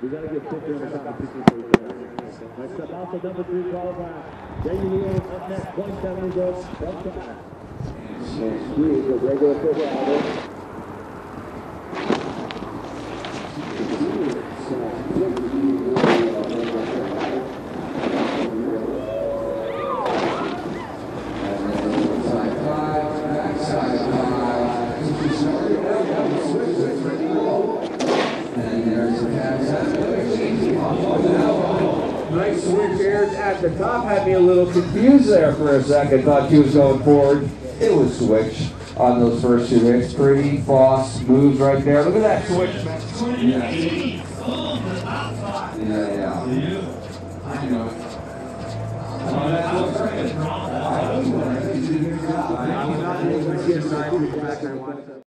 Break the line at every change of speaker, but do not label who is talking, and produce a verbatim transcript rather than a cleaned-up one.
We got to get picture in the competition for each other. Next up, also number three qualifier. Jiayu up next, point seven goes, one five. Next three is a regular figure out.
Nice switch airs at the top. Had me a little confused there for a second. Thought she was going forward. It was switch on those first two hits. Pretty boss moves right there. Look at that switch.
Yeah, yeah. I know. Oh, that looks great.